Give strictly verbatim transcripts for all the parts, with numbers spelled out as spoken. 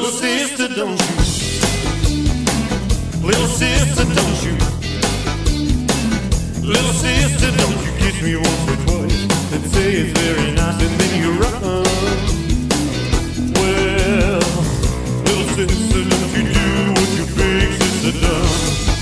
Little sister, don't you? Little sister, don't you? Little sister, don't you kiss me once or twice and say it's very nice and then you run. Well, little sister, don't you do what your big sister done?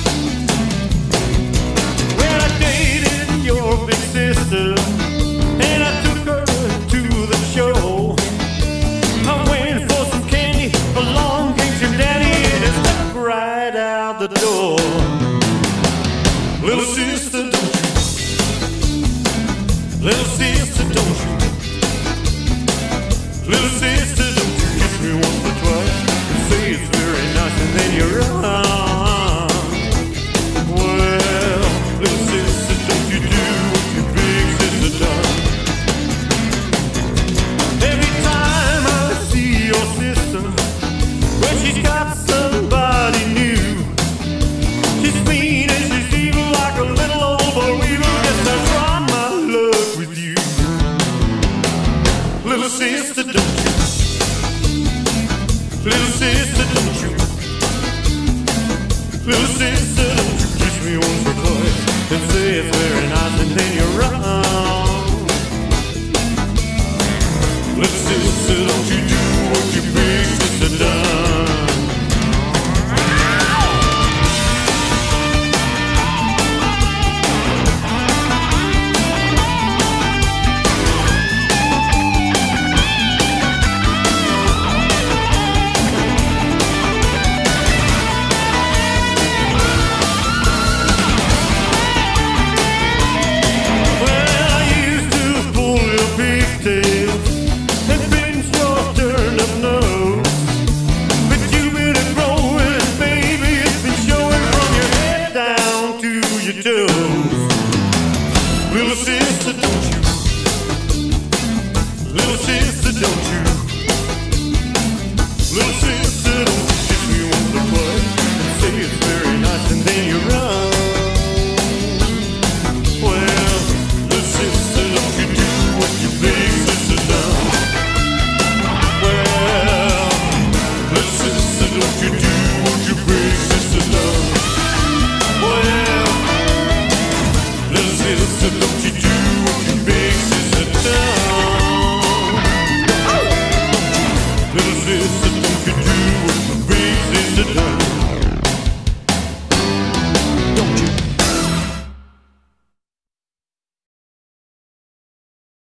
When I dated your big sister and I took her to the show, I went for some candy, along came your daddy and it stuck right out the door. Little sister, don't you? Little sister, don't you? Little sister, don't you kiss me once or twice and say it's very nice and then you run. Well, little sister, don't you do what your big sister done? Every time I see your sister, well, she's got somebody new. She's mean and she's evil like a little old burrito. Guess I try my luck with you. Little sister, don't you? Little sister, don't you? Little sister, don't you kiss me once or twice and say it's very nice and then you run. Little sister, don't you do what your big sister done? And pinch your turned up nose, but you've been growing, baby, it's been showing from your head down to your toes. Little sister, don't you? Little sister, don't you? Little sister, don't you kiss me once or twice and say it's very nice and then you run. Well, little sister, don't you do what you big sister done? Well, little sister, don't you do what your big sister done? Well, little sister, don't you do what your big sister done? Little sister, don't you do what your big sister done?